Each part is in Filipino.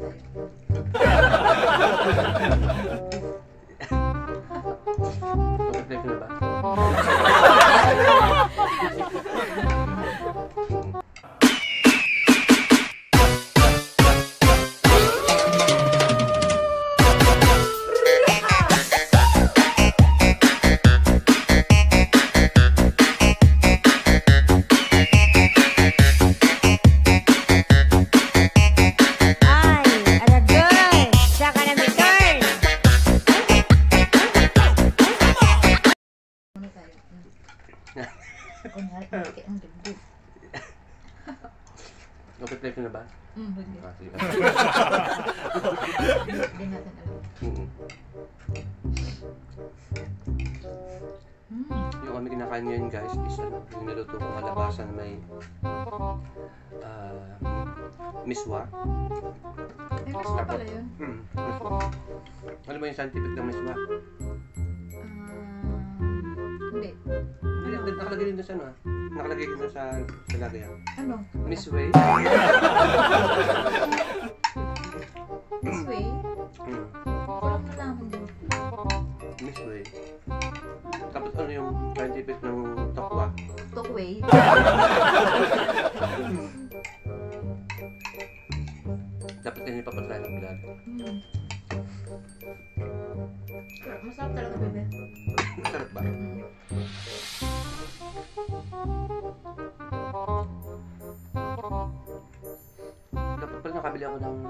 Kompleto na ba? Kompleto na ba? Hindi. Hindi natin alam. Yung kami kinakain ngayon guys is yung niluto kong kalabasan na may miswa. Miswa pala yun? Miswa. Alam mo yung scientific ng miswa? Hindi. Nakalagay din doon sa ano nakalagay din doon sa lagayan. Ano? Misway. Misway? Walang nalaman din. Misway. Tapos ano yung scientific ng tokwa? Tokway? Dapat kanina papatry ng vlog. Masarap talaga, bebe. Masarap ba? Dapat pala nakabili ako ng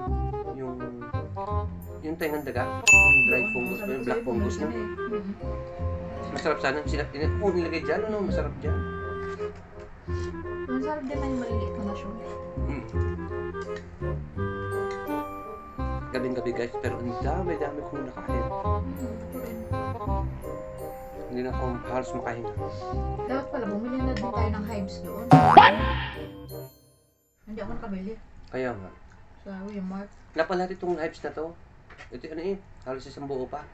yung tengang daga, yung dried fungus, yung black fungus na. Masarap sana. Kung nilagay dyan, ano? Masarap dyan. Masarap din na yung maliliit na mushroom. Gabi guys, pero ang dami kong nakain. Hindi na ako halos makahinga. Dapat pala, bumili na din tayo ng hives doon. Hindi ako nakabili. Kaya nga. Sa Walmart. Napala itong hives na to. Ito ano halos isang buo pa.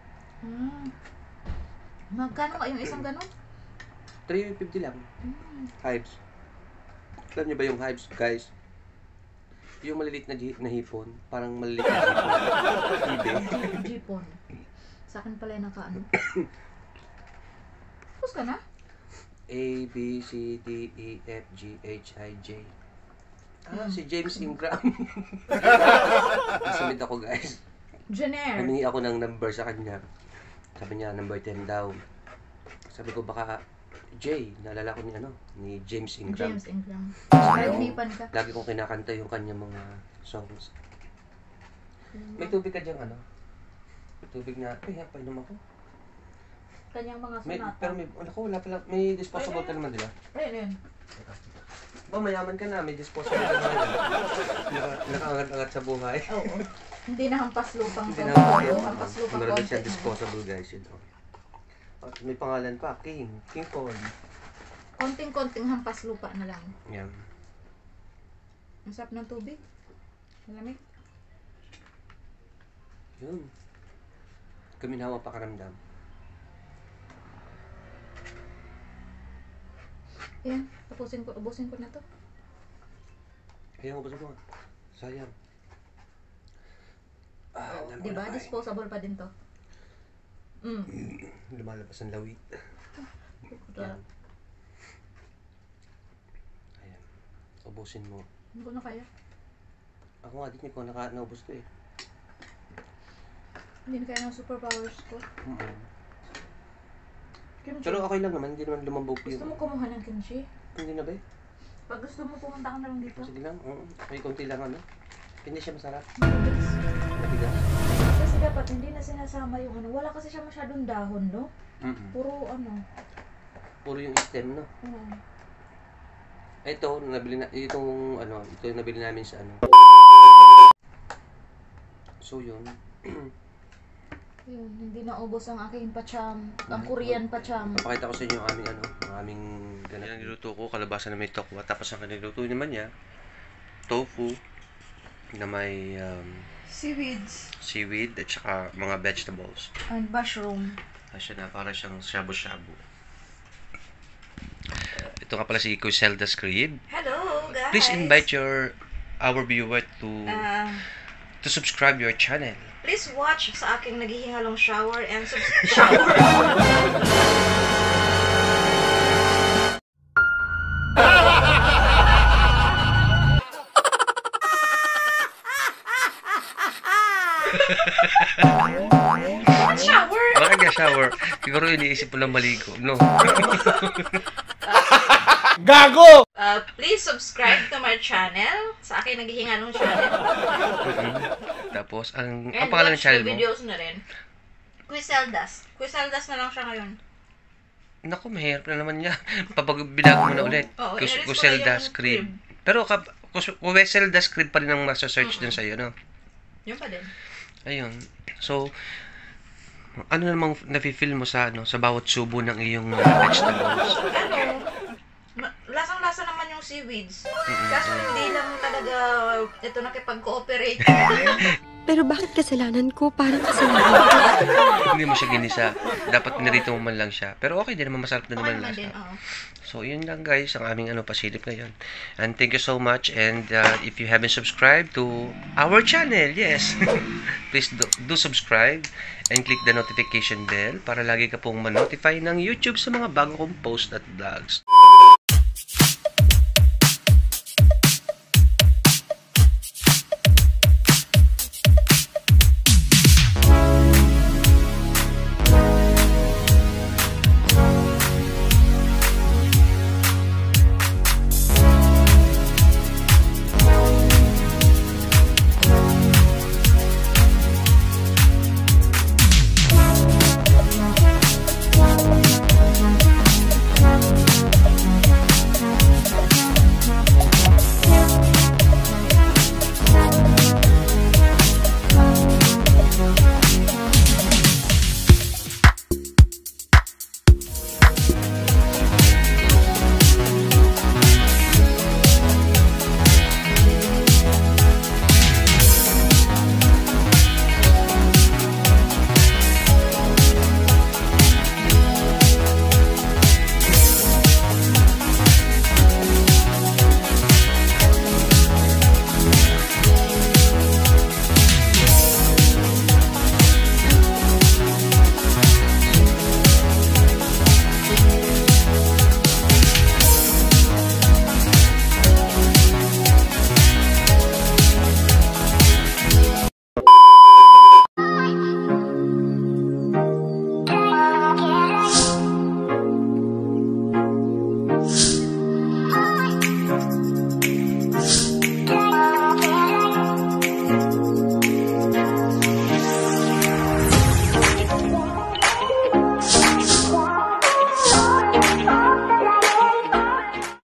Magkano ka yung isang ganun? 350 lang. Hives. Alam niyo ba yung hives guys? Yung maliliit na hipon, parang maliliit na hipon. Hipon. Sa akin pala yung nakaano. Tapos ka na? A, B, C, D, E, F, G, H, I, J. Si James Ingram. Nasumit ako guys. Jenner. Humingi ako ng number sa kanya. Sabi niya, number 10 daw. Sabi ko baka J, naalala ko ni James Ingram. James Ingram. Nahihinipan ka. Lagi kong kinakanta yung kanyang mga songs. May tubig ka dyan May tubig na, painom ako. Kanyang mga sonata. Pero wala pala. May disposable ka naman, di ba? Ayun. Mayaman ka na, may disposable ka naman. Nakaangat-angat sa buhay. Oo. Hindi na hampas lupang Hindi na hampas lupang meron konti. siya disposable guys, At may pangalan pa, King Kong. Konting-konting hampas lupa na lang. Yan. Ang sarap ng tubig. Malamig. Yun. Kaminawa pa karamdam. Ayan, ubusin ko na to. Ayaw mo ba mo? Sayang. Diba? Disposable pa din to. Lumalabas ang lawit. Ayan. Ubusin mo. Hindi ko na kaya. Ako nga, di ko naubos ko eh. Hindi na kaya ng superpowers ko. Pero okay lang naman, hindi naman lumambog yun. Gusto mo kumuha ng kimchi? Hindi na ba eh? Pag gusto mo, pumunta ka na lang dito. Sige lang, may konti lang Hindi siya masarap. Matigas. Kasi dapat hindi na sinasama yung wala kasi siya masyadong dahon, no? Puro Puro yung stem, no? Ito, ito yung nabili namin sa So yun. Yun, hindi naubos ang aking pacham. Ang Korean pacham. Papakita ko sa inyo ang aming ganun. Ang niluto ko, kalabasan na may tokwa. Tapos ang niluto naman niya, tofu na may seaweed at saka mga vegetables. And mushroom. Kasi para siyang shabu-shabu. Ito nga pala si Kweselda's Crib. Hello, guys! Please invite our viewer to to subscribe your channel. Please watch sa aking naghihingalong shower and shower. Shower! Bakit niya shower? Siguro iniisip mo lang maligo, no? Gago! Please subscribe to my channel. Sa akin naghihingalong channel. Tapos, ang And pangalan ng watch channel the mo? videos na rin. Kweseldas. Kweseldas na lang siya ngayon. Naku, mahirap na naman niya. Papag-bilag mo na ulit. Oo, inalis ko na Kweselda yung script. crib. Pero, Kweselda script pa rin ang masa-search din sa'yo, no? Yun pa din. Ayun. So, ano namang nafe-feel mo sa sa bawat subo ng iyong vegetables? Lasang-lasa naman yung seaweeds. Kaso hindi lang talaga ito nakipag-cooperate. Pero bakit kasalanan ko? Parang kasalanan. Hindi mo siya ginisa. Dapat pinarito mo man lang siya. Pero okay din naman, masarap na Okay naman naman lasa. din, oo. So, yun lang guys, ang aming pasilip ngayon. And thank you so much. And if you haven't subscribed to our channel, yes, please do subscribe and click the notification bell para lagi ka pong ma-notify ng YouTube sa mga bago kong post at vlogs.